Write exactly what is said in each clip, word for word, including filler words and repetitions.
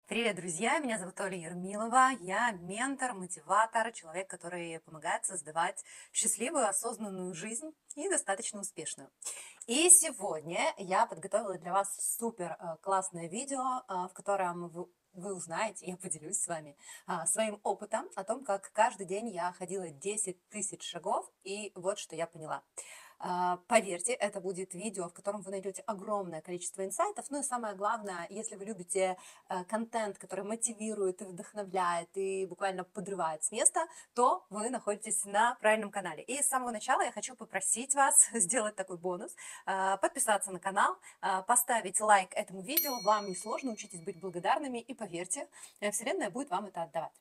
Привет, друзья! Меня зовут Оля Ермилова. Я ментор, мотиватор, человек, который помогает создавать счастливую, осознанную жизнь и достаточно успешную. И сегодня я подготовила для вас супер э, классное видео, а, в котором вы вы узнаете, я поделюсь с вами а, своим опытом о том, как каждый день я ходила десять тысяч шагов, и вот что я поняла. А, Поверьте, это будет видео, в котором вы найдете огромное количество инсайтов. Ну и самое главное, если вы любите э, контент, который мотивирует и вдохновляет, и буквально подрывает с места, то вы находитесь на правильном канале. И с самого начала я хочу попросить вас сделать такой бонус, а, подписаться на канал, а, поставить лайк этому видео. Вам не сложно, учитесь быть благодарными, и поверьте, э, Вселенная будет вам это отдавать.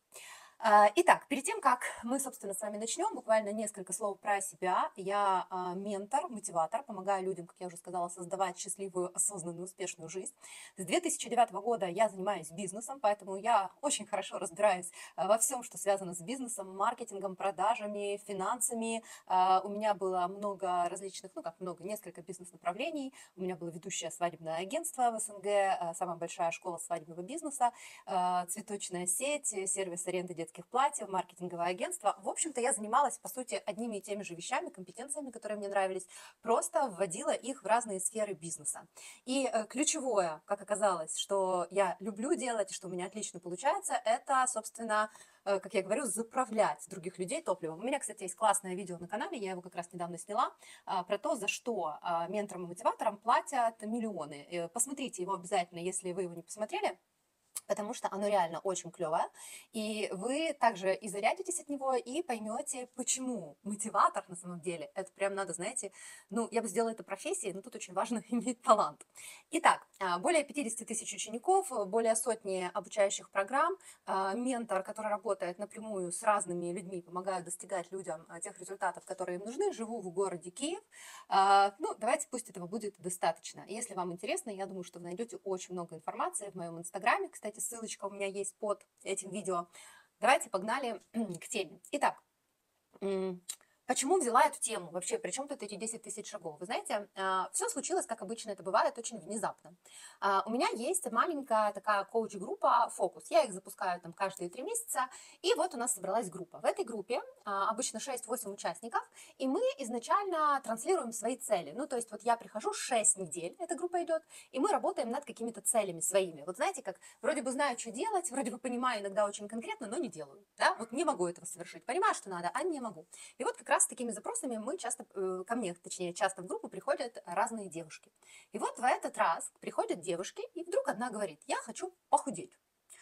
А, Итак, перед тем, как мы, собственно, с вами начнем, буквально несколько слов про себя. Я а, ментор, мотиватор, помогаю людям, как я уже сказала, создавать счастливую, осознанную, успешную жизнь. С две тысячи девятого года я занимаюсь бизнесом, поэтому я очень хорошо разбираюсь а, во всем, что связано с бизнесом, маркетингом, продажами, финансами. А, У меня было много различных, ну как много, несколько бизнес-направлений. У меня было ведущее свадебное агентство в СНГ, а, самая большая школа свадебного бизнеса, а, цветочная сеть, э, сервис аренды детских платьев, маркетинговое агентство. В общем-то, я занималась, по сути, одними и теми же вещами, компетенциями, которые мне нравились, просто вводила их в разные сферы бизнеса. И э, ключевое, как оказалось, что я люблю делать и что у меня отлично получается, это, собственно, э, как я говорю, заправлять других людей топливом. У меня, кстати, есть классное видео на канале, я его как раз недавно сняла, а, про то, за что а, менторам и мотиваторам платят миллионы. Э, Посмотрите его обязательно, если вы его не посмотрели, потому что оно реально очень клевое, и вы также и зарядитесь от него, и поймете, почему мотиватор на самом деле, это прям надо, знаете, ну, я бы сделала это профессией, но тут очень важно иметь талант. Итак, а, более пятьдесят тысяч учеников, э, более сотни обучающих программ, а, ментор, который работает напрямую с разными людьми, помогает достигать людям а, тех результатов, которые им нужны, живу в городе Киев. А, Ну, давайте, пусть этого будет достаточно. Если вам интересно, я думаю, что вы найдете очень много информации в моем инстаграме. Кстати, ссылочка у меня есть под этим видео. Давайте погнали к теме. Итак, м, почему взяла эту тему? Вообще, при чем тут эти десять тысяч шагов? Вы знаете, все случилось, как обычно это бывает, очень внезапно. А, У меня есть маленькая такая коуч-группа «Фокус». Я их запускаю там каждые три месяца. И вот у нас собралась группа. В этой группе а, обычно шесть-восемь участников, и мы изначально транслируем свои цели. Ну, то есть вот я прихожу шесть недель, эта группа идет, и мы работаем над какими-то целями своими. Вот знаете, как вроде бы знаю, что делать, вроде бы понимаю иногда очень конкретно, но не делаю. Да? Вот не могу этого совершить. Понимаю, что надо, а не могу. И вот как раз с такими запросами мы часто, э, ко мне, точнее, часто в группу приходят разные девушки. И вот в этот раз приходят девушки, и вдруг одна говорит: я хочу похудеть.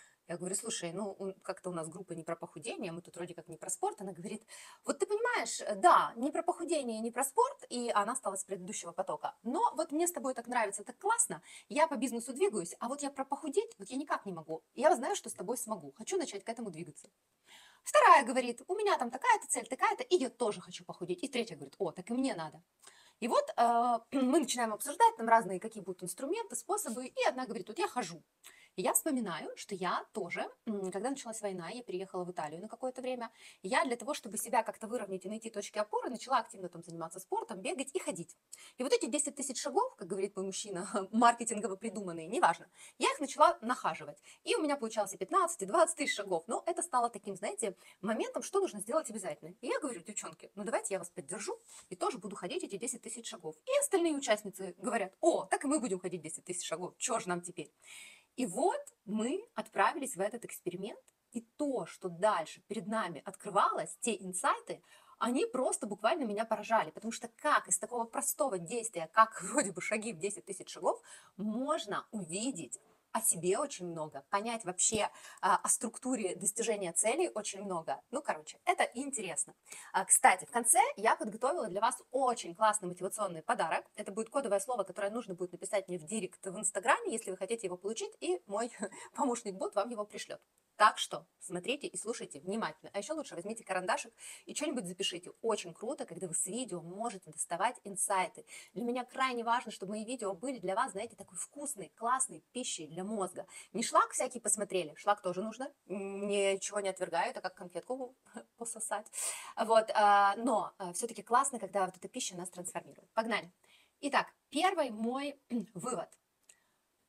Я говорю: слушай, ну ун- как-то у нас группа не про похудение, мы тут вроде как не про спорт. Она говорит: вот ты понимаешь, э, да, не про похудение, не про спорт, и она стала с предыдущего потока. Но вот мне с тобой так нравится, так классно, я по бизнесу двигаюсь, а вот я про похудеть, вот я никак не могу. Я знаю, что с тобой смогу, хочу начать к этому двигаться. Вторая говорит: у меня там такая-то цель, такая-то, и я тоже хочу похудеть. И третья говорит: о, так и мне надо. И вот э, мы начинаем обсуждать там разные, какие будут инструменты, способы, и одна говорит: вот я хожу. И я вспоминаю, что я тоже, м, когда началась война, я переехала в Италию на какое-то время, и я для того, чтобы себя как-то выровнять и найти точки опоры, начала активно там заниматься спортом, бегать и ходить. И вот эти десять тысяч шагов, как говорит мой мужчина, маркетингово придуманные, неважно, я их начала нахаживать. И у меня получалось и пятнадцать, и двадцать тысяч шагов. Но это стало таким, знаете, моментом, что нужно сделать обязательно. И я говорю: девчонки, ну давайте я вас поддержу, и тоже буду ходить эти десять тысяч шагов. И остальные участницы говорят: о, так и мы будем ходить десять тысяч шагов, чего же нам теперь? И вот мы отправились в этот эксперимент, и то, что дальше перед нами открывалось, те инсайты, они просто буквально меня поражали, потому что как из такого простого действия, как вроде бы шаги в десять тысяч шагов, можно увидеть о себе очень много, понять вообще а, о структуре достижения целей очень много. Ну, короче, это интересно. А, Кстати, в конце я подготовила для вас очень классный мотивационный подарок. Это будет кодовое слово, которое нужно будет написать мне в директ в Инстаграме, если вы хотите его получить, и мой помощник-бот вам его пришлет. Так что смотрите и слушайте внимательно. А еще лучше возьмите карандашик и что-нибудь запишите. Очень круто, когда вы с видео можете доставать инсайты. Для меня крайне важно, чтобы мои видео были для вас, знаете, такой вкусной, классной пищей для мозга. Не шлак всякий посмотрели, шлак тоже нужно, ничего не отвергаю, это как конфетку пососать. Вот, а, но все-таки классно, когда вот эта пища нас трансформирует. Погнали. Итак, первый мой вывод.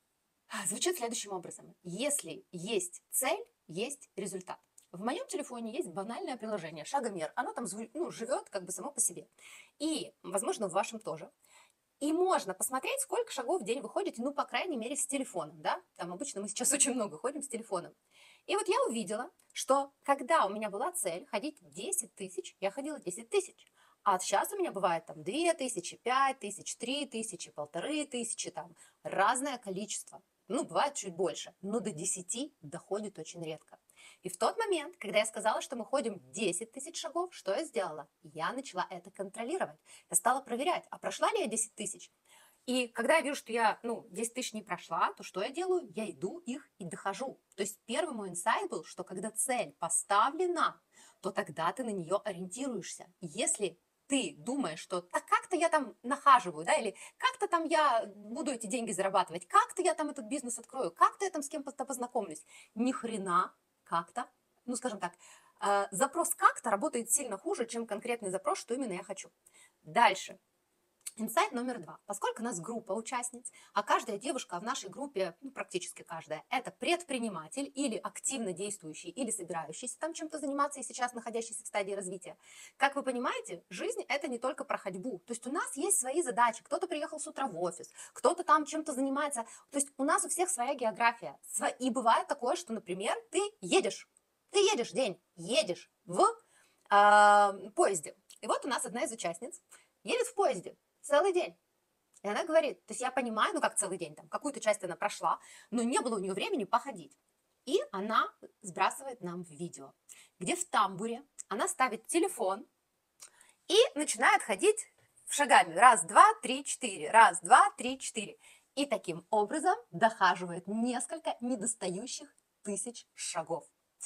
А, Звучит следующим образом. Если есть цель, есть результат. В моем телефоне есть банальное приложение «Шагомер». Оно там зву- ну, живет как бы само по себе. И, возможно, в вашем тоже. И можно посмотреть, сколько шагов в день вы ходите, ну, по крайней мере, с телефоном, да? Там обычно мы сейчас очень много ходим с телефоном. И вот я увидела, что когда у меня была цель ходить десять тысяч, я ходила десять тысяч. А сейчас у меня бывает там две тысячи, пять тысяч, три тысячи, полторы тысячи, там разное количество. Ну, бывает чуть больше, но до десяти доходит очень редко. И в тот момент, когда я сказала, что мы ходим десять тысяч шагов, что я сделала? Я начала это контролировать. Я стала проверять, а прошла ли я десять тысяч. И когда я вижу, что я, ну, десять тысяч не прошла, то что я делаю? Я иду их и дохожу. То есть первый мой инсайт был, что когда цель поставлена, то тогда ты на нее ориентируешься. Если ты думаешь, что так как-то я там нахаживаю, да, или как-то там я буду эти деньги зарабатывать, как-то я там этот бизнес открою, как-то я там с кем-то познакомлюсь. Ни хрена как-то, ну, скажем так, э, запрос как-то работает сильно хуже, чем конкретный запрос, что именно я хочу. Дальше. Инсайт номер два. Поскольку у нас группа участниц, а каждая девушка в нашей группе, ну, практически каждая, это предприниматель или активно действующий, или собирающийся там чем-то заниматься и сейчас находящийся в стадии развития. Как вы понимаете, жизнь это не только про ходьбу. То есть у нас есть свои задачи. Кто-то приехал с утра в офис, кто-то там чем-то занимается. То есть у нас у всех своя география. И бывает такое, что, например, ты едешь, ты едешь день, едешь в э, поезде. И вот у нас одна из участниц едет в поезде целый день. И она говорит, то есть я понимаю, ну как целый день, там какую-то часть она прошла, но не было у нее времени походить. И она сбрасывает нам видео, где в тамбуре она ставит телефон и начинает ходить в шагами. Раз, два, три, четыре. Раз, два, три, четыре. И таким образом дохаживает несколько недостающих тысяч шагов.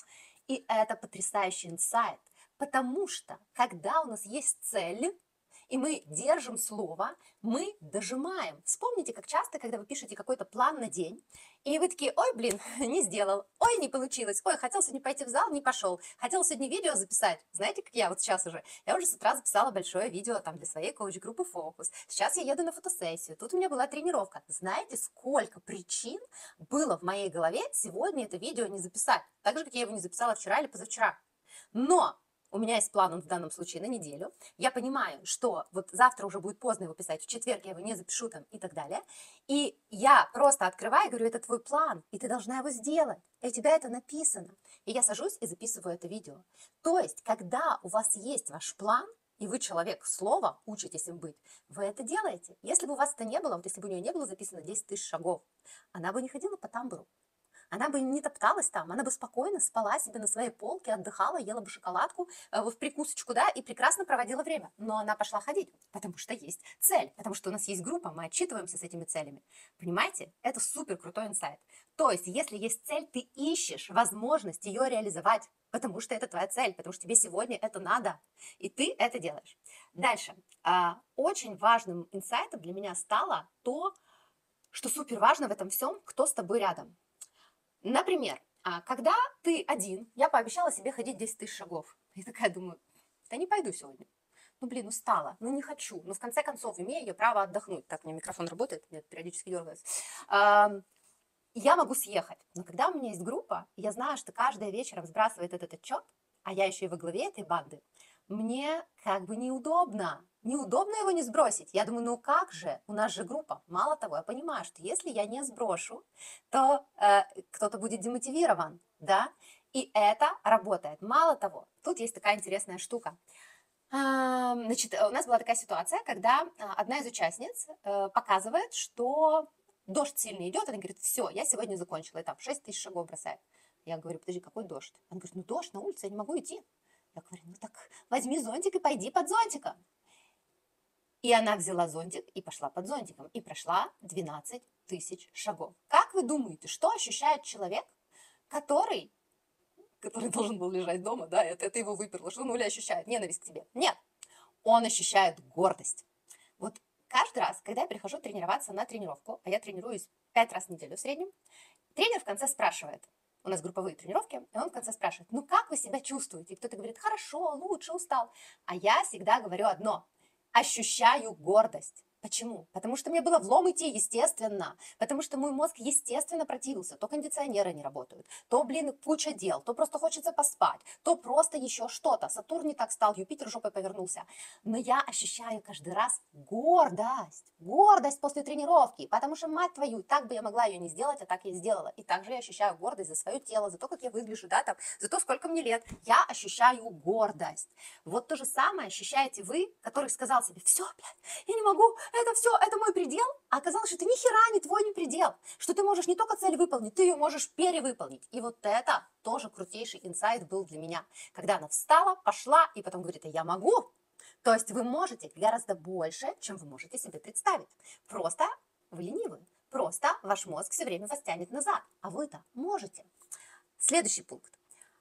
И это потрясающий инсайт, потому что когда у нас есть цель, и мы держим слово, мы дожимаем. Вспомните, как часто, когда вы пишете какой-то план на день, и вы такие, ой, блин, не сделал, ой, не получилось, ой, хотел сегодня пойти в зал, не пошел, хотел сегодня видео записать. Знаете, как я вот сейчас уже, я уже с утра записала большое видео там для своей коуч-группы «Фокус». Сейчас я еду на фотосессию, тут у меня была тренировка. Знаете, сколько причин было в моей голове сегодня это видео не записать, так же, как я его не записала вчера или позавчера. Но у меня есть план, он в данном случае на неделю. Я понимаю, что вот завтра уже будет поздно его писать, в четверг я его не запишу там и так далее. И я просто открываю и говорю, это твой план, и ты должна его сделать. И у тебя это написано. И я сажусь и записываю это видео. То есть, когда у вас есть ваш план, и вы человек слова, учитесь им быть, вы это делаете. Если бы у вас это не было, вот если бы у нее не было записано десять тысяч шагов, она бы не ходила по тамбуру. Она бы не топталась там, она бы спокойно спала себе на своей полке, отдыхала, ела бы шоколадку э, в прикусочку, да, и прекрасно проводила время. Но она пошла ходить, потому что есть цель, потому что у нас есть группа, мы отчитываемся с этими целями. Понимаете? Это супер крутой инсайт. То есть, если есть цель, ты ищешь возможность ее реализовать, потому что это твоя цель, потому что тебе сегодня это надо, и ты это делаешь. Дальше. А, Очень важным инсайтом для меня стало то, что супер важно в этом всем, кто с тобой рядом. Например, а, когда ты один, я пообещала себе ходить десять тысяч шагов. И такая думаю, да не пойду сегодня. Ну, блин, устала, ну не хочу. Но в конце концов, имею я право отдохнуть. Так, у меня микрофон работает, мне периодически дергается. А, Я могу съехать. Но когда у меня есть группа, я знаю, что каждая вечером сбрасывает этот отчет, а я еще и во главе этой банды, мне как бы неудобно. Неудобно его не сбросить. Я думаю, ну как же, у нас же группа. Мало того, я понимаю, что если я не сброшу, то э, кто-то будет демотивирован, да, и это работает. Мало того, тут есть такая интересная штука. А, Значит, у нас была такая ситуация, когда а, одна из участниц э, показывает, что дождь сильно идет, она говорит, все, я сегодня закончила этап, шесть тысяч шагов бросает. Я говорю, подожди, какой дождь? Она говорит, ну дождь на улице, я не могу идти. Я говорю, ну так возьми зонтик и пойди под зонтиком. И она взяла зонтик и пошла под зонтиком, и прошла двенадцать тысяч шагов. Как вы думаете, что ощущает человек, который, который должен был лежать дома, да, это, это его выперло, что он Уля ощущает? Ненависть к тебе? Нет, он ощущает гордость. Вот каждый раз, когда я прихожу тренироваться на тренировку, а я тренируюсь пять раз в неделю в среднем, тренер в конце спрашивает, у нас групповые тренировки, и он в конце спрашивает, ну как вы себя чувствуете? И кто-то говорит, хорошо, лучше, устал. А я всегда говорю одно, ощущаю гордость. Почему? Потому что мне было влом идти, естественно. Потому что мой мозг, естественно, противился. То кондиционеры не работают, то, блин, куча дел, то просто хочется поспать, то просто еще что-то. Сатурн не так стал, Юпитер жопой повернулся. Но я ощущаю каждый раз гордость. Гордость после тренировки. Потому что, мать твою, так бы я могла ее не сделать, а так я сделала. И также я ощущаю гордость за свое тело, за то, как я выгляжу, да, там, за то, сколько мне лет. Я ощущаю гордость. Вот то же самое ощущаете вы, который сказал себе: все, блядь, я не могу, это все, это мой предел, а оказалось, что это ни хера не твой не предел, что ты можешь не только цель выполнить, ты ее можешь перевыполнить. И вот это тоже крутейший инсайт был для меня, когда она встала, пошла и потом говорит: а я могу. То есть вы можете гораздо больше, чем вы можете себе представить. Просто вы ленивы, просто ваш мозг все время вас тянет назад, а вы-то можете. Следующий пункт.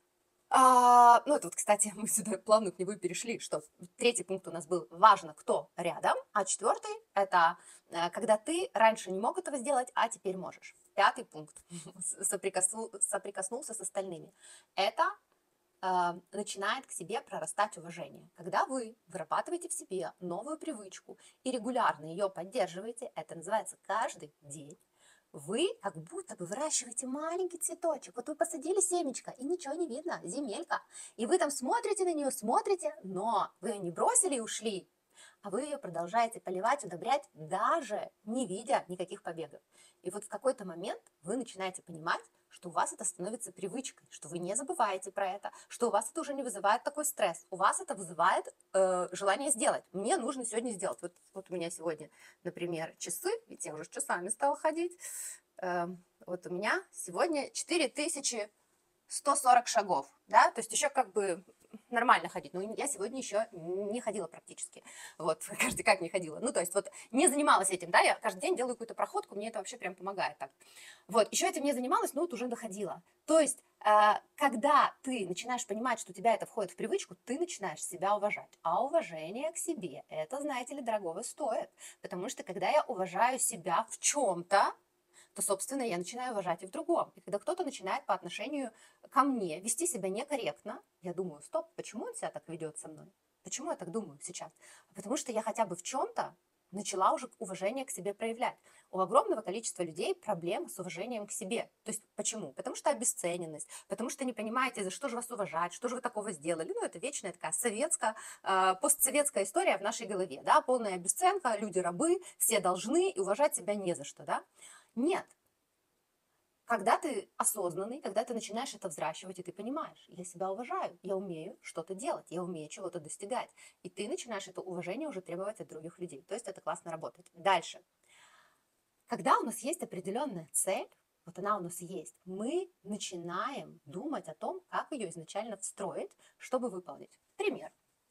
А, ну, это вот, кстати, мы сюда плавно к нему перешли, что третий пункт у нас был: важно, кто рядом, а четвертый – это э, когда ты раньше не мог этого сделать, а теперь можешь. Пятый пункт соприкосну, соприкоснулся с остальными. Это э, начинает к себе прорастать уважение. Когда вы вырабатываете в себе новую привычку и регулярно ее поддерживаете, это называется каждый день, вы как будто бы выращиваете маленький цветочек. Вот вы посадили семечко, и ничего не видно, земелька. И вы там смотрите на нее, смотрите, но вы ее не бросили и ушли, а вы ее продолжаете поливать, удобрять, даже не видя никаких побегов. И вот в какой-то момент вы начинаете понимать, что у вас это становится привычкой, что вы не забываете про это, что у вас это уже не вызывает такой стресс, у вас это вызывает э, желание сделать. Мне нужно сегодня сделать. Вот, вот у меня сегодня, например, часы, ведь я уже с часами стала ходить. Э, вот у меня сегодня четыре тысячи сто сорок шагов, да, то есть еще как бы нормально ходить, но я сегодня еще не ходила практически, вот, каждый как не ходила, ну, то есть вот не занималась этим, да, я каждый день делаю какую-то проходку, мне это вообще прям помогает так, вот, еще этим не занималась, но вот уже доходила, то есть, э, когда ты начинаешь понимать, что у тебя это входит в привычку, ты начинаешь себя уважать, а уважение к себе, это, знаете ли, дорогого стоит, потому что когда я уважаю себя в чем-то, то, собственно, я начинаю уважать и в другом. И когда кто-то начинает по отношению ко мне вести себя некорректно, я думаю: стоп, почему он себя так ведет со мной? Почему я так думаю сейчас? Потому что я хотя бы в чем-то начала уже уважение к себе проявлять. У огромного количества людей проблемы с уважением к себе. То есть почему? Потому что обесцененность, потому что не понимаете, за что же вас уважать, что же вы такого сделали. Ну, это вечная такая советская, э, постсоветская история в нашей голове, да, полная обесценка, люди рабы, все должны, и уважать себя не за что, да. Нет. Когда ты осознанный, когда ты начинаешь это взращивать, и ты понимаешь: я себя уважаю, я умею что-то делать, я умею чего-то достигать, и ты начинаешь это уважение уже требовать от других людей. То есть это классно работает. Дальше. Когда у нас есть определенная цель, вот она у нас есть, мы начинаем думать о том, как ее изначально встроить, чтобы выполнить. Пример.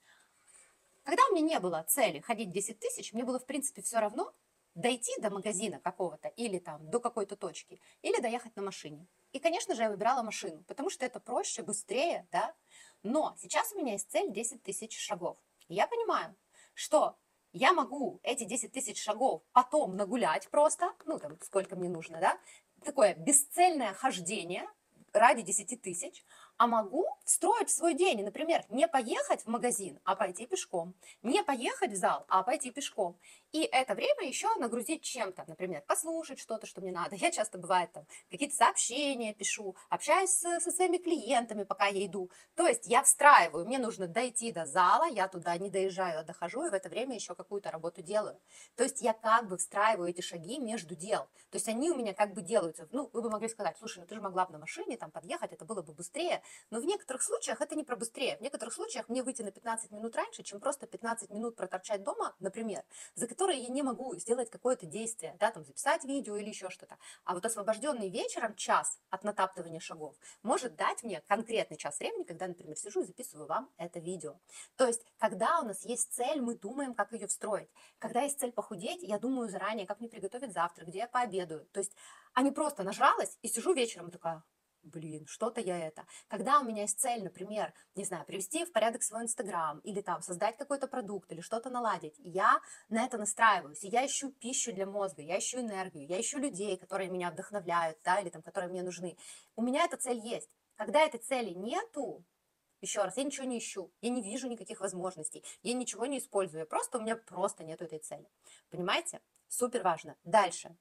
Когда у меня не было цели ходить десять тысяч, мне было, в принципе, все равно дойти до магазина какого-то или там до какой-то точки, или доехать на машине. И, конечно же, я выбирала машину, потому что это проще, быстрее, да. Но сейчас у меня есть цель десять тысяч шагов. И я понимаю, что я могу эти десять тысяч шагов потом нагулять просто, ну, там, сколько мне нужно, да, такое бесцельное хождение ради десяти тысяч, а могу встроить в свой день, и, например, не поехать в магазин, а пойти пешком, не поехать в зал, а пойти пешком. И это время еще нагрузить чем-то, например, послушать что-то, что мне надо. Я часто, бывает, там какие-то сообщения пишу, общаюсь со, со своими клиентами, пока я иду. То есть я встраиваю, мне нужно дойти до зала, я туда не доезжаю, а дохожу, и в это время еще какую-то работу делаю. То есть я как бы встраиваю эти шаги между дел. То есть они у меня как бы делаются. Ну, вы бы могли сказать: слушай, ну ты же могла бы на машине там подъехать, это было бы быстрее. Но в некоторых случаях это не про быстрее. В некоторых случаях мне выйти на пятнадцать минут раньше, чем просто пятнадцать минут проторчать дома, например, за которые я не могу сделать какое-то действие, да, там записать видео или еще что-то. А вот освобожденный вечером час от натаптывания шагов может дать мне конкретный час времени, когда, например, сижу и записываю вам это видео. То есть, когда у нас есть цель, мы думаем, как ее встроить. Когда есть цель похудеть, я думаю заранее, как мне приготовить завтрак, где я пообедаю. То есть, а не просто нажралась и сижу вечером и такая: блин, что-то я это. Когда у меня есть цель, например, не знаю, привести в порядок свой Инстаграм, или там создать какой-то продукт, или что-то наладить, я на это настраиваюсь, и я ищу пищу для мозга, я ищу энергию, я ищу людей, которые меня вдохновляют, да, или там, которые мне нужны. У меня эта цель есть. Когда этой цели нету, Еще раз, я ничего не ищу, я не вижу никаких возможностей, я ничего не использую, просто у меня просто нету этой цели. Понимаете? Супер важно. Дальше.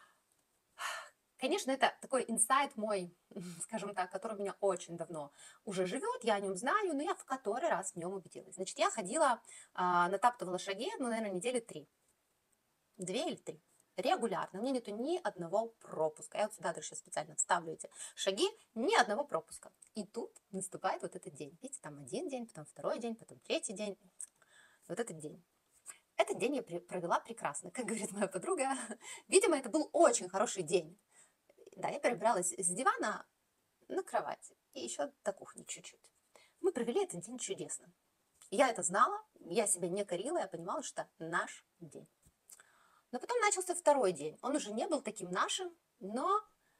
Конечно, это такой инсайт мой, скажем так, который у меня очень давно уже живет, я о нем знаю, но я в который раз в нем убедилась. Значит, я ходила, а, натаптывала шаги, ну, наверное, недели три, две или три. Регулярно. У меня нету ни одного пропуска. Я вот сюда даже сейчас специально вставлю эти шаги. Ни одного пропуска. И тут наступает вот этот день. Видите, там один день, потом второй день, потом третий день. Вот этот день. Этот день я провела прекрасно, как говорит моя подруга. Видимо, это был очень хороший день. Да, я перебралась с дивана на кровать и еще до кухни чуть-чуть. Мы провели этот день чудесно. Я это знала, я себя не корила, я понимала, что это наш день. Но потом начался второй день. Он уже не был таким нашим, но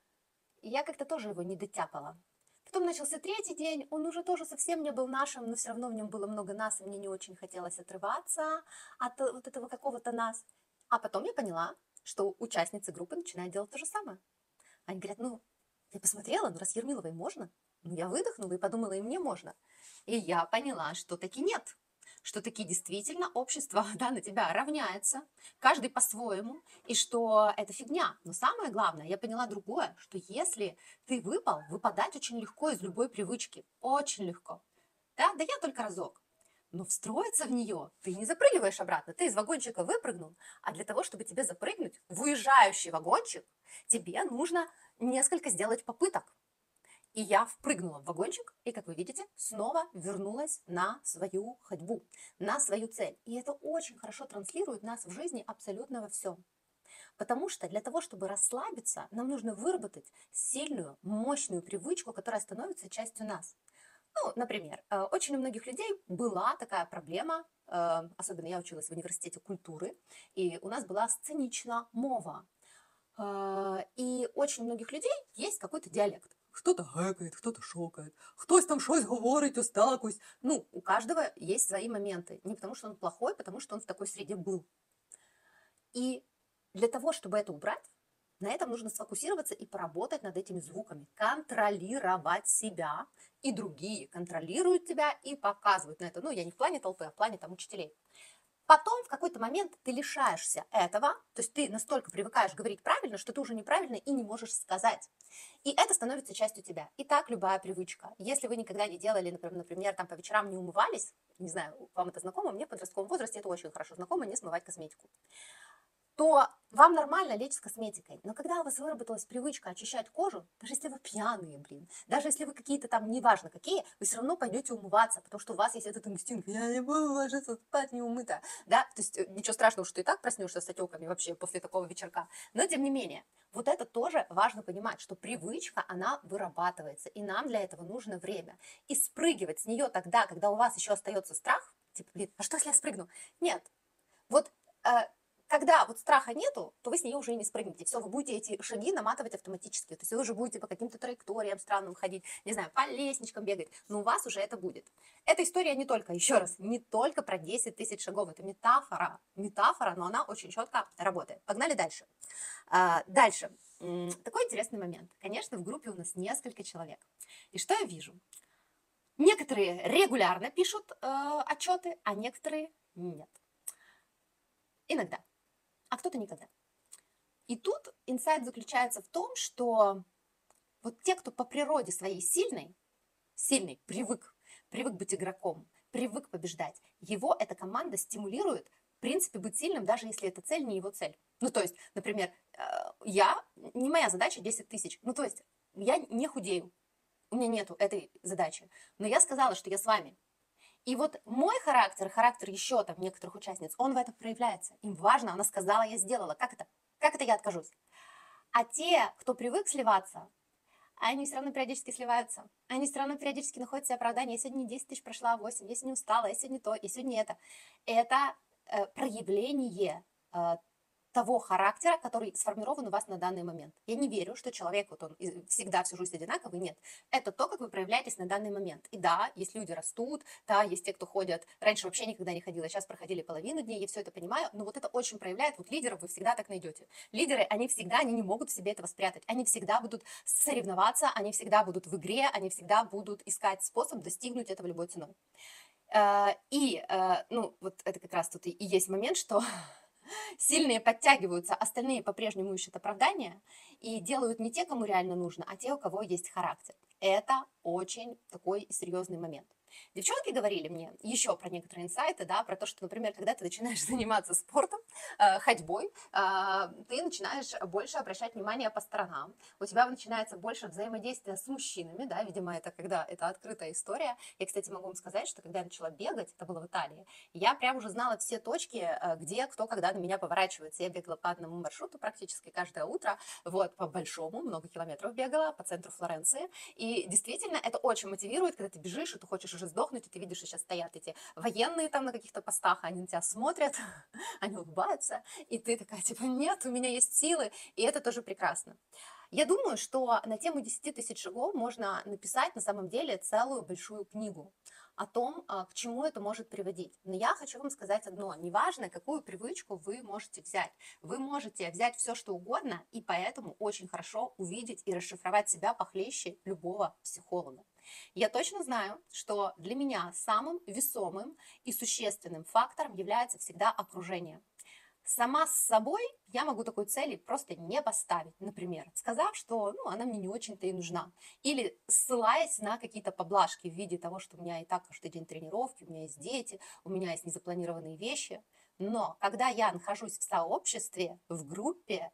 я как-то тоже его не дотяпала. Потом начался третий день, он уже тоже совсем не был нашим, но все равно в нем было много нас, и мне не очень хотелось отрываться от вот этого какого-то нас. А потом я поняла, что участницы группы начинают делать то же самое. Они говорят, ну, я посмотрела, ну, раз Ермиловой можно, ну, я выдохнула и подумала, и мне можно. И я поняла, что таки нет, что таки действительно общество, да, на тебя равняется, каждый по-своему, и что это фигня. Но самое главное, я поняла другое, что если ты выпал, выпадать очень легко из любой привычки, очень легко. Да, да я только разок. Но встроиться в нее ты не запрыгиваешь обратно, ты из вагончика выпрыгнул, а для того, чтобы тебе запрыгнуть в уезжающий вагончик, тебе нужно несколько сделать попыток. И я впрыгнула в вагончик, и, как вы видите, снова вернулась на свою ходьбу, на свою цель. И это очень хорошо транслирует нас в жизни абсолютно во всем. Потому что для того, чтобы расслабиться, нам нужно выработать сильную, мощную привычку, которая становится частью нас. Ну, например, э, очень у многих людей была такая проблема, э, особенно я училась в университете культуры, и у нас была сценична мова. Э, И очень у многих людей есть какой-то диалект. Кто-то гэкает, кто-то шокает, хтось там щось говорить, ось так ось. Ну, у каждого есть свои моменты. Не потому что он плохой, потому что он в такой среде был. И для того, чтобы это убрать, на этом нужно сфокусироваться и поработать над этими звуками, контролировать себя, и другие контролируют тебя и показывают на это. Ну, я не в плане толпы, а в плане там учителей. Потом в какой-то момент ты лишаешься этого, то есть ты настолько привыкаешь говорить правильно, что ты уже неправильно и не можешь сказать. И это становится частью тебя. И так любая привычка. Если вы никогда не делали, например, например, там по вечерам не умывались, не знаю, вам это знакомо, мне в подростковом возрасте это очень хорошо знакомо, не смывать косметику, то вам нормально лечь с косметикой. Но когда у вас выработалась привычка очищать кожу, даже если вы пьяные, блин, даже если вы какие-то там, неважно какие, вы все равно пойдете умываться, потому что у вас есть этот инстинкт, я не буду ложиться спать не умыта, да, то есть э, ничего страшного, что ты и так проснешься с отеками вообще после такого вечерка, но тем не менее, вот это тоже важно понимать, что привычка, она вырабатывается, и нам для этого нужно время, и спрыгивать с нее тогда, когда у вас еще остается страх, типа, блин, а что если я спрыгну? Нет, вот э, когда вот страха нету, то вы с нее уже и не спрыгнете. Все, вы будете эти шаги наматывать автоматически. То есть вы уже будете по каким-то траекториям странным ходить, не знаю, по лестничкам бегать, но у вас уже это будет. Эта история не только, еще раз, не только про десять тысяч шагов. Это метафора, метафора, но она очень четко работает. Погнали дальше. А, дальше. Такой интересный момент. Конечно, в группе у нас несколько человек. И что я вижу? Некоторые регулярно пишут э, отчеты, а некоторые нет. Иногда. А кто-то никогда. И тут инсайт заключается в том, что вот те, кто по природе своей сильный, сильный, привык, привык быть игроком, привык побеждать, его эта команда стимулирует, в принципе, быть сильным, даже если эта цель не его цель. Ну, то есть, например, я, не моя задача десять тысяч, ну, то есть, я не худею, у меня нету этой задачи, но я сказала, что я с вами. И вот мой характер, характер еще там некоторых участниц, он в этом проявляется. Им важно, она сказала, я сделала. Как это? Как это я откажусь? А те, кто привык сливаться, они все равно периодически сливаются. Они все равно периодически находят себе оправдание. Я сегодня десять тысяч прошла, восемь, я сегодня устала, я сегодня то, я сегодня это. Это э, проявление э, того характера, который сформирован у вас на данный момент. Я не верю, что человек, вот он и- всегда всю жизнь одинаковый, нет. Это то, как вы проявляетесь на данный момент. И да, есть люди растут, да, есть те, кто ходят, раньше вообще никогда не ходила, сейчас проходили половину дней, я все это понимаю, но вот это очень проявляет, вот лидеров вы всегда так найдете. Лидеры, они всегда, они не могут в себе этого спрятать, они всегда будут соревноваться, они всегда будут в игре, они всегда будут искать способ достигнуть этого любой ценой. Э, И, э, ну, вот это как раз тут и и есть момент, что сильные подтягиваются, остальные по-прежнему ищут оправдания и делают не те, кому реально нужно, а те, у кого есть характер. Это очень такой серьезный момент. Девчонки говорили мне еще про некоторые инсайты, да, про то, что, например, когда ты начинаешь заниматься спортом, э, ходьбой, а, ты начинаешь больше обращать внимание по сторонам, у тебя начинается больше взаимодействия с мужчинами, да, видимо, это когда это открытая история. Я, кстати, могу вам сказать, что когда я начала бегать, это было в Италии, я прям уже знала все точки, э, где кто когда на меня поворачивается. Я бегала по одному маршруту практически каждое утро, вот, по большому, много километров бегала, по центру Флоренции. И действительно, это очень мотивирует, когда ты бежишь, и ты хочешь уже сдохнуть, и ты видишь, что сейчас стоят эти военные там на каких-то постах, они на тебя смотрят, они улыбаются, и ты такая, типа, нет, у меня есть силы, и это тоже прекрасно. Я думаю, что на тему десяти тысяч шагов можно написать на самом деле целую большую книгу о том, а, к чему это может приводить. Но я хочу вам сказать одно. Неважно, какую привычку вы можете взять. Вы можете взять все, что угодно, и поэтому очень хорошо увидеть и расшифровать себя похлеще любого психолога. Я точно знаю, что для меня самым весомым и существенным фактором является всегда окружение. Сама с собой я могу такой цели просто не поставить, например, сказав, что ну, она мне не очень-то и нужна. Или ссылаясь на какие-то поблажки в виде того, что у меня и так каждый день тренировки, у меня есть дети, у меня есть незапланированные вещи. Но когда я нахожусь в сообществе, в группе,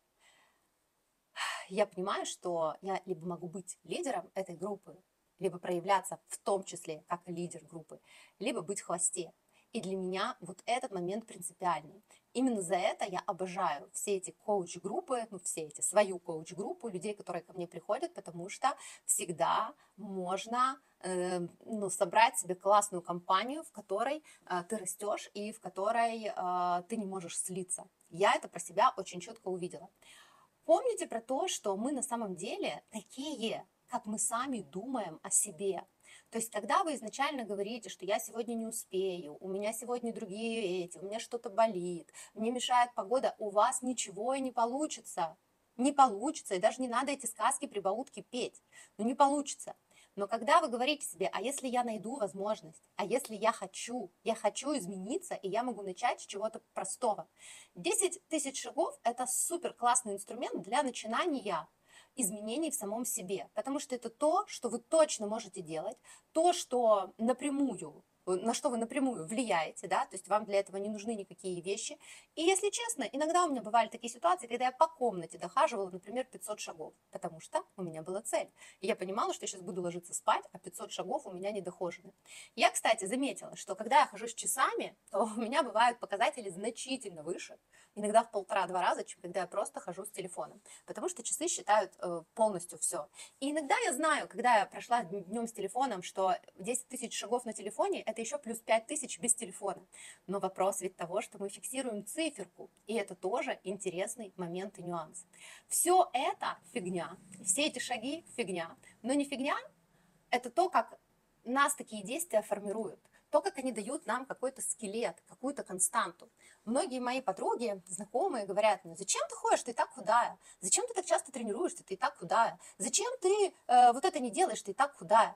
я понимаю, что я либо могу быть лидером этой группы, либо проявляться в том числе как лидер группы, либо быть в хвосте. И для меня вот этот момент принципиальный. Именно за это я обожаю все эти коуч-группы, ну все эти, свою коуч-группу, людей, которые ко мне приходят, потому что всегда можно э, ну, собрать себе классную компанию, в которой э, ты растешь и в которой э, ты не можешь слиться. Я это про себя очень четко увидела. Помните про то, что мы на самом деле такие, как мы сами думаем о себе. То есть, когда вы изначально говорите, что я сегодня не успею, у меня сегодня другие эти, у меня что-то болит, мне мешает погода, у вас ничего и не получится. Не получится, и даже не надо эти сказки-прибаутки петь. Ну, не получится. Но когда вы говорите себе, а если я найду возможность, а если я хочу, я хочу измениться, и я могу начать с чего-то простого. десять тысяч шагов – это супер классный инструмент для начинания изменений в самом себе, потому что это то, что вы точно можете делать, то, что напрямую, на что вы напрямую влияете, да, то есть вам для этого не нужны никакие вещи. И если честно, иногда у меня бывали такие ситуации, когда я по комнате дохаживала, например, пятьсот шагов, потому что у меня была цель. И я понимала, что я сейчас буду ложиться спать, а пятьсот шагов у меня не дохожены. Я, кстати, заметила, что когда я хожу с часами, то у меня бывают показатели значительно выше, иногда в полтора-два раза, чем когда я просто хожу с телефоном, потому что часы считают э, полностью все. И иногда я знаю, когда я прошла днем с телефоном, что десять тысяч шагов на телефоне – это еще плюс пять тысяч без телефона. Но вопрос ведь того, что мы фиксируем циферку, и это тоже интересный момент и нюанс. Все это фигня, все эти шаги фигня, но не фигня – это то, как нас такие действия формируют, то, как они дают нам какой-то скелет, какую-то константу. Многие мои подруги, знакомые говорят мне, зачем ты ходишь, ты и так худая, зачем ты так часто тренируешься, ты и так худая, зачем ты э, вот это не делаешь, ты и так худая.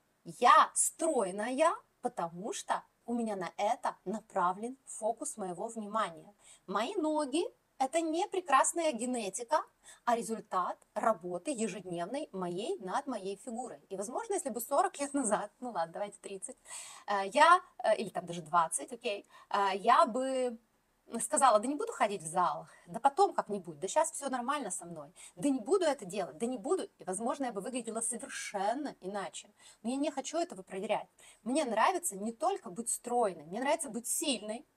Я стройная, потому что у меня на это направлен фокус моего внимания. Мои ноги – это не прекрасная генетика, а результат работы ежедневной моей над моей фигурой. И, возможно, если бы сорок лет назад, ну ладно, давайте тридцать, э, я, э, или там даже двадцать, окей, э, я бы сказала, да не буду ходить в зал, да потом как-нибудь, да сейчас все нормально со мной, да не буду это делать, да не буду, и, возможно, я бы выглядела совершенно иначе. Но я не хочу этого проверять. Мне нравится не только быть стройной, мне нравится быть сильной,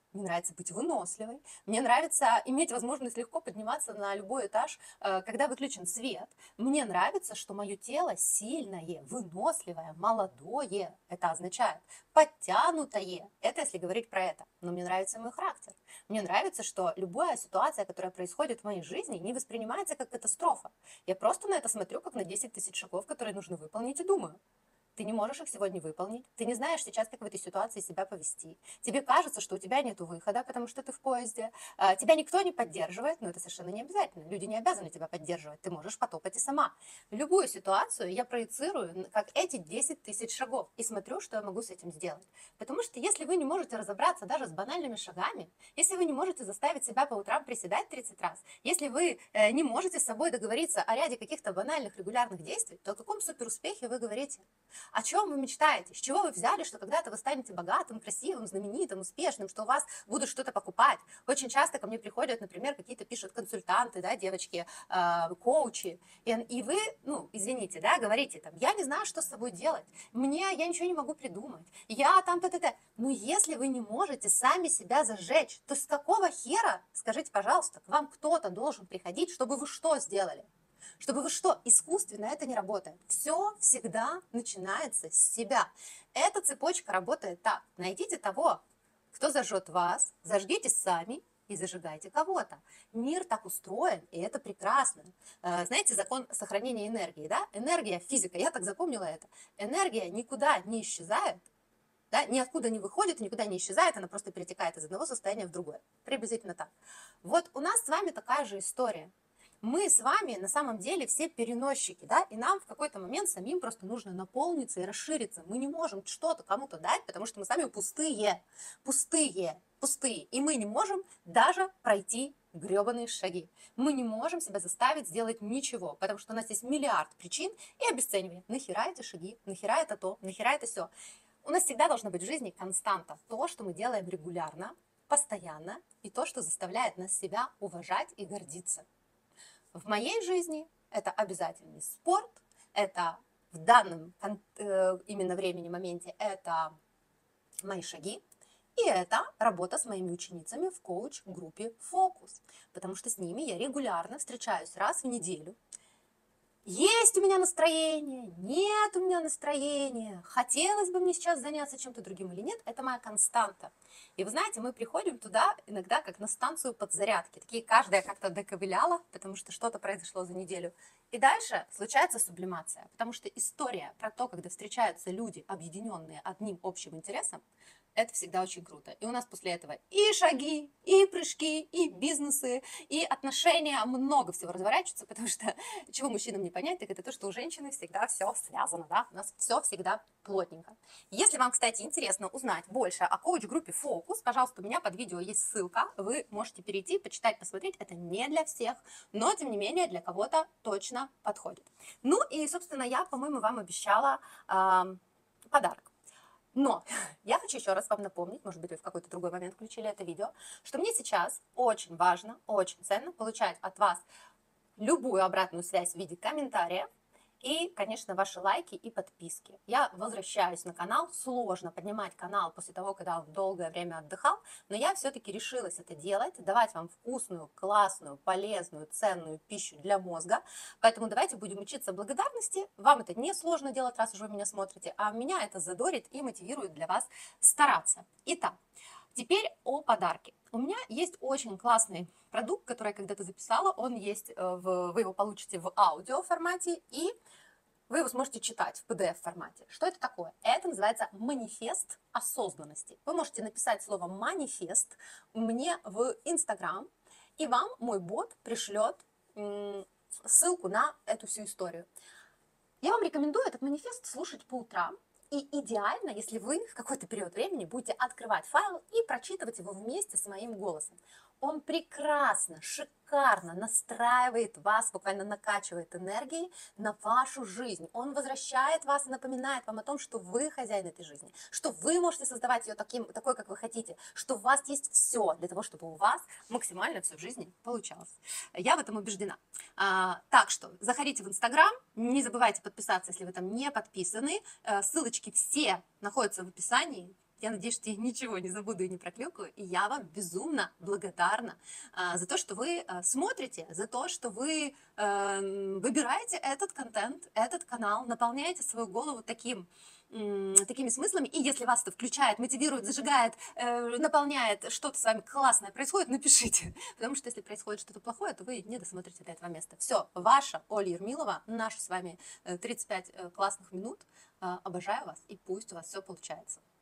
мне нравится быть выносливой, мне нравится иметь возможность легко подниматься на любой этаж, э, когда выключен свет. Мне нравится, что мое тело сильное, выносливое, молодое. Это означает подтянутое. Это если говорить про это. Но мне нравится мой характер. Мне нравится, что любая ситуация, которая происходит в моей жизни, не воспринимается как катастрофа. Я просто на это смотрю, как на десять тысяч шагов, которые нужно выполнить, и думаю: ты не можешь их сегодня выполнить, ты не знаешь сейчас, как в этой ситуации себя повести. Тебе кажется, что у тебя нет выхода, потому что ты в поезде. А, тебя никто не поддерживает, но это совершенно не обязательно. Люди не обязаны тебя поддерживать, ты можешь потопать и сама. Любую ситуацию я проецирую как эти десять тысяч шагов и смотрю, что я могу с этим сделать. Потому что если вы не можете разобраться даже с банальными шагами, если вы не можете заставить себя по утрам приседать тридцать раз, если вы э, не можете с собой договориться о ряде каких-то банальных регулярных действий, то о каком суперуспехе вы говорите? О чем вы мечтаете? С чего вы взяли, что когда-то вы станете богатым, красивым, знаменитым, успешным, что у вас будут что-то покупать? Очень часто ко мне приходят, например, какие-то пишут консультанты, да, девочки, э, коучи, и, и вы, ну, извините, да, говорите там: я не знаю, что с собой делать, мне, я ничего не могу придумать, я там, т-т-т. Но если вы не можете сами себя зажечь, то с какого хера, скажите, пожалуйста, к вам кто-то должен приходить, чтобы вы что сделали? Чтобы вы что, искусственно это не работает. Все всегда начинается с себя. Эта цепочка работает так. Найдите того, кто зажжет вас, зажгитесь сами и зажигайте кого-то. Мир так устроен, и это прекрасно. Знаете, закон сохранения энергии, да? Энергия, физика, я так запомнила это. Энергия никуда не исчезает, да, ниоткуда не выходит, никуда не исчезает, она просто перетекает из одного состояния в другое. Приблизительно так. Вот у нас с вами такая же история. Мы с вами на самом деле все переносчики, да, и нам в какой-то момент самим просто нужно наполниться и расшириться. Мы не можем что-то кому-то дать, потому что мы сами пустые, пустые, пустые, и мы не можем даже пройти гребаные шаги. Мы не можем себя заставить сделать ничего, потому что у нас есть миллиард причин и обесценивания. Нахера эти шаги, нахера это то, нахера это все. У нас всегда должна быть в жизни константа, то, что мы делаем регулярно, постоянно, и то, что заставляет нас себя уважать и гордиться. В моей жизни это обязательный спорт, это в данном именно времени, моменте, это мои шаги, и это работа с моими ученицами в коуч-группе «Фокус», потому что с ними я регулярно встречаюсь раз в неделю. Есть у меня настроение, нет у меня настроения, хотелось бы мне сейчас заняться чем-то другим или нет, это моя константа. И вы знаете, мы приходим туда иногда как на станцию подзарядки, такие каждая как-то доковыляла, потому что что-то произошло за неделю. И дальше случается сублимация, потому что история про то, когда встречаются люди, объединенные одним общим интересом, это всегда очень круто. И у нас после этого и шаги, и прыжки, и бизнесы, и отношения, много всего разворачивается, потому что чего мужчинам не понять, так это то, что у женщины всегда все связано, да, у нас все всегда плотненько. Если вам, кстати, интересно узнать больше о коуч-группе «Фокус», пожалуйста, у меня под видео есть ссылка, вы можете перейти, почитать, посмотреть, это не для всех, но, тем не менее, для кого-то точно подходит. Ну и, собственно, я, по-моему, вам обещала э, подарок. Но я хочу еще раз вам напомнить, может быть, вы в какой-то другой момент включили это видео, что мне сейчас очень важно, очень ценно получать от вас любую обратную связь в виде комментария и, конечно, ваши лайки и подписки. Я возвращаюсь на канал, сложно поднимать канал после того, когда он долгое время отдыхал, но я все-таки решилась это делать, давать вам вкусную, классную, полезную, ценную пищу для мозга, поэтому давайте будем учиться благодарности. Вам это не сложно делать, раз уже вы меня смотрите, а меня это задорит и мотивирует для вас стараться. Итак, теперь о подарке. У меня есть очень классный продукт, который я когда-то записала. Он есть, в, вы его получите в аудио формате, и вы его сможете читать в пи ди эф формате. Что это такое? Это называется манифест осознанности. Вы можете написать слово манифест мне в Инстаграм, и вам мой бот пришлет ссылку на эту всю историю. Я вам рекомендую этот манифест слушать по утрам. И идеально, если вы в какой-то период времени будете открывать файл и прочитывать его вместе с моим голосом. Он прекрасно, шикарно настраивает вас, буквально накачивает энергией на вашу жизнь. Он возвращает вас и напоминает вам о том, что вы хозяин этой жизни, что вы можете создавать ее таким, такой, как вы хотите, что у вас есть все для того, чтобы у вас максимально все в жизни получалось. Я в этом убеждена. А, так что заходите в Инстаграм, не забывайте подписаться, если вы там не подписаны. Ссылочки все находятся в описании. Я надеюсь, что я ничего не забуду и не проклюкаю. И я вам безумно благодарна а, за то, что вы а, смотрите, за то, что вы а, выбираете этот контент, этот канал, наполняете свою голову таким м, такими смыслами, и если вас это включает, мотивирует, зажигает, э, наполняет, что-то с вами классное происходит, напишите, потому что если происходит что-то плохое, то вы не досмотрите до этого места. Все, ваша Оля Ермилова, наши с вами э, тридцать пять э, классных минут, Э, обожаю вас, и пусть у вас все получается.